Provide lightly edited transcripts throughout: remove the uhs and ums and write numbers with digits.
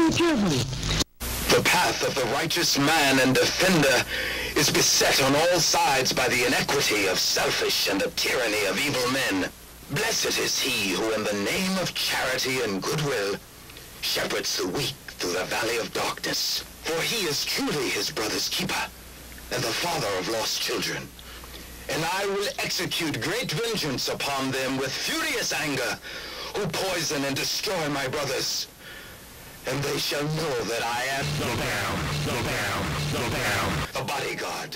Listen carefully. The path of the righteous man and defender is beset on all sides by the inequity of selfish and the tyranny of evil men. Blessed is he who in the name of charity and goodwill shepherds the weak through the valley of darkness. For he is truly his brother's keeper and the father of lost children. And I will execute great vengeance upon them with furious anger who poison and destroy my brothers. And they shall know that I am the bodyguard.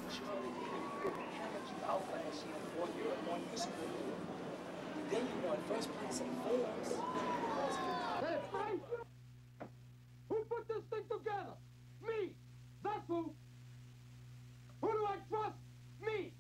Who put this thing together? Me! That's who! Who do I trust? Me!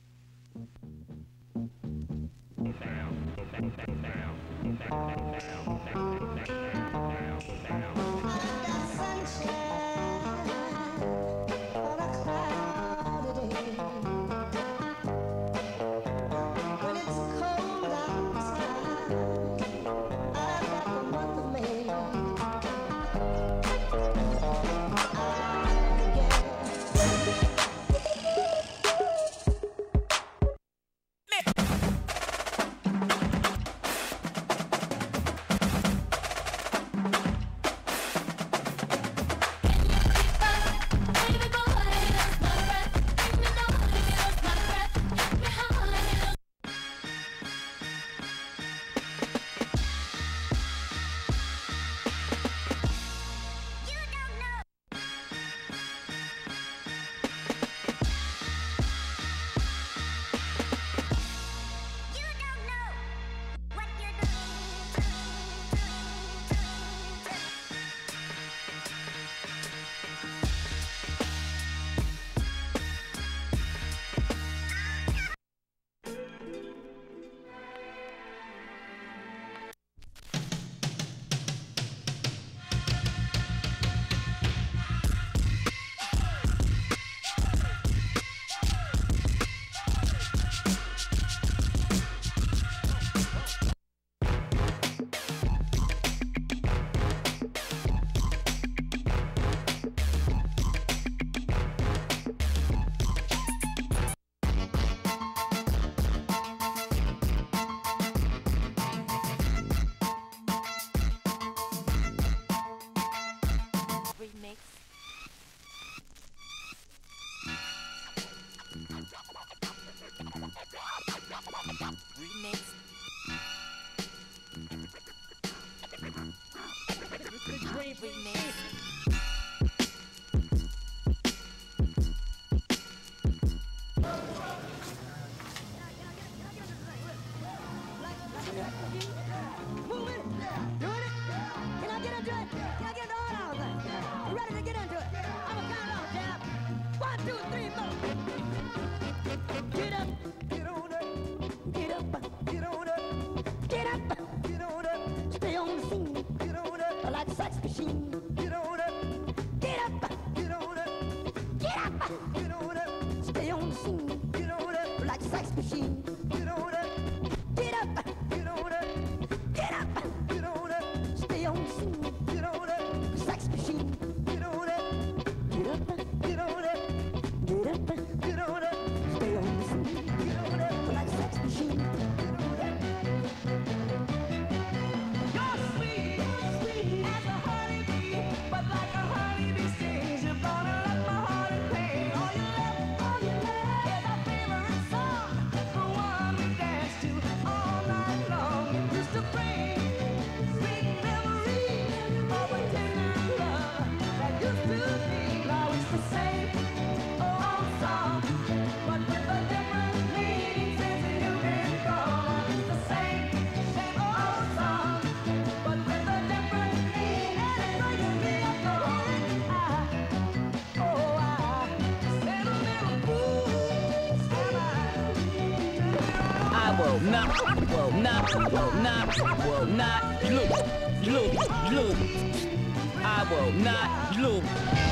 I will not lose.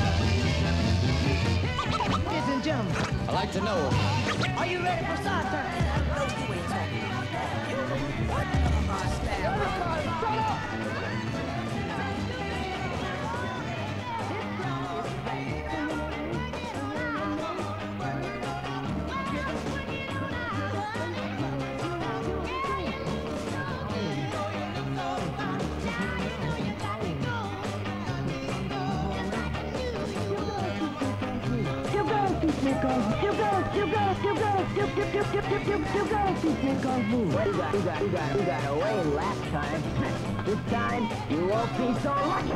Ladies and gentlemen, I'd like to know. are you ready for start time? No, you ain't talking about that. What? My style. teach me kung fu. You gotta teach me kung fu. You got away last time. This time, you won't be so lucky.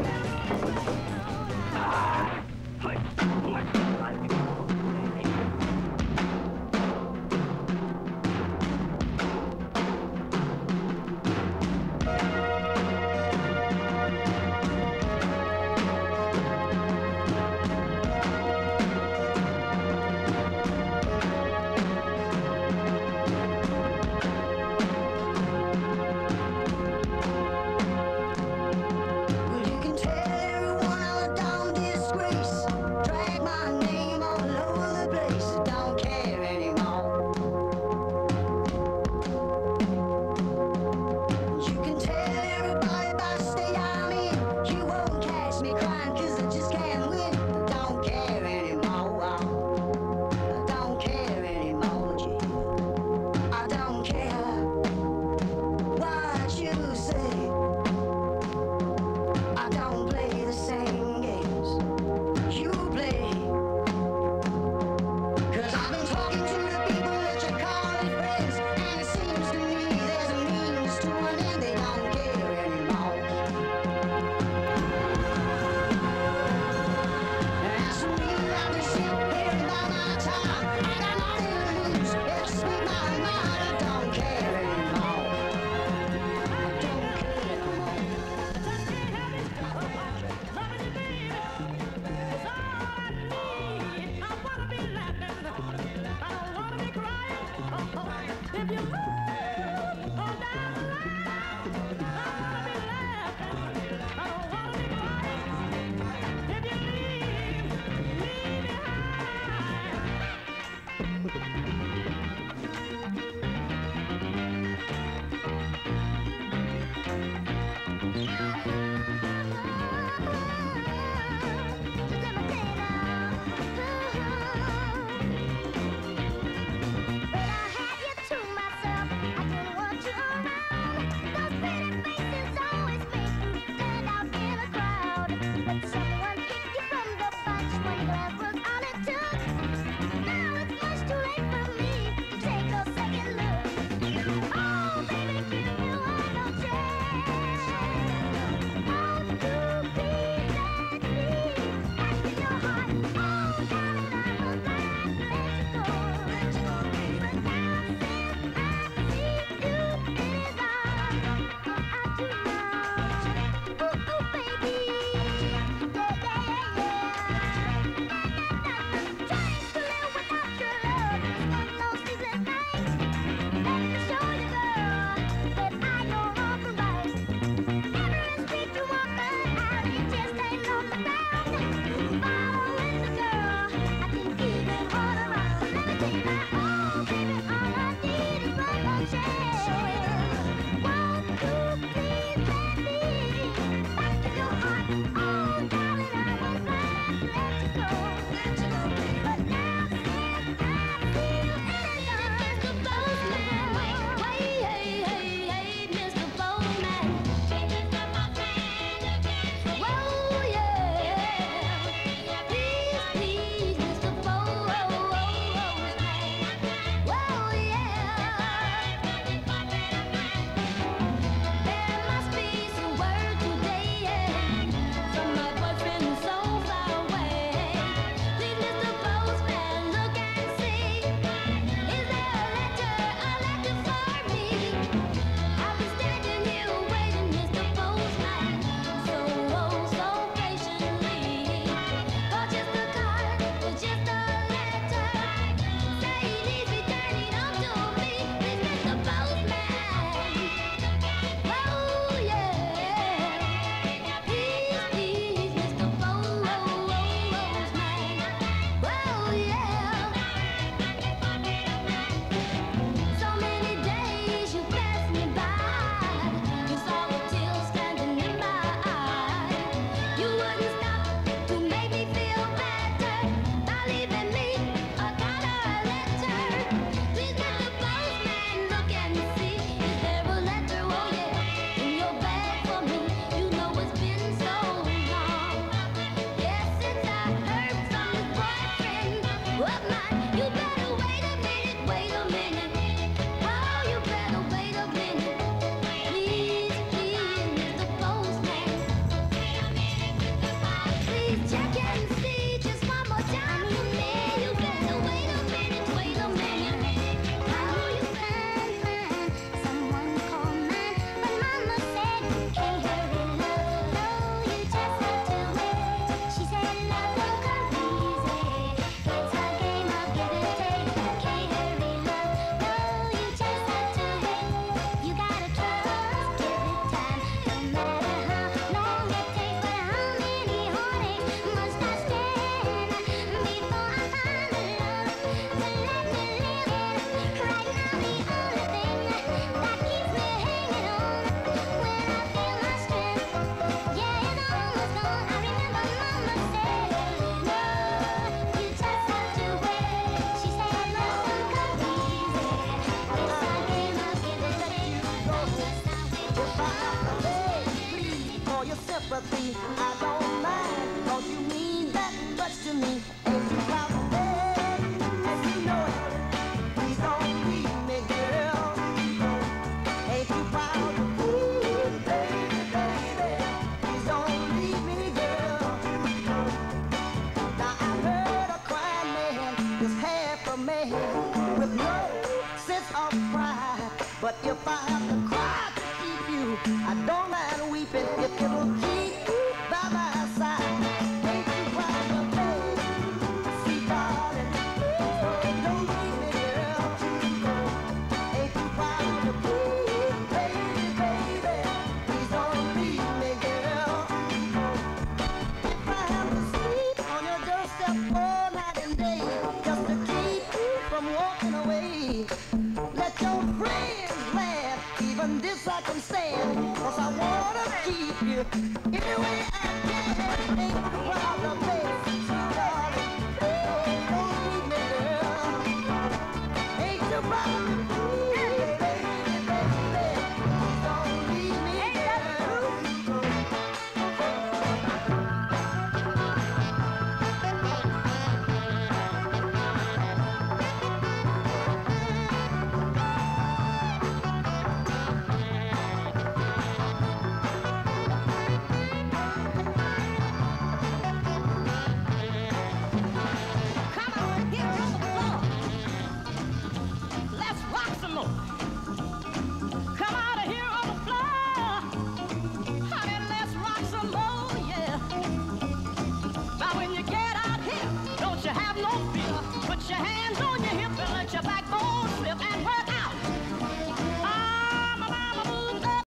Well, you can tell everyone I'm a dumb disgrace. Drag my name on sympathy, I don't mind, 'cause you mean that much to me. Ain't you proud of me? And you know it. Please don't leave me, girl. Ain't you proud of me, baby, baby? Please don't leave me, girl. Now I heard a crying man is half a man with no sense of pride. But if I have to cry to keep you, I don't mind weeping if it'll keep you by my side. Ain't you proud of me, sweet darling? Don't leave me, girl. Ain't you proud of me, baby, baby? Please don't leave me, girl. If I have to sleep on your doorstep all night and day, just to keep you from walking away, let your friends laugh, even this I can stand, 'cause I wanna keep you any way I can. Ain't you proud of me, sweet darling? Don't leave me, girl. Ain't you proud of me, baby, baby? Don't leave me, girl. Come on, get on the floor. Let's rock some more. Come out of here on the floor. Honey, let's rock some more, yeah. Now when you get out here, don't you have no fear. Put your hands on your hip and let your backbone slip and work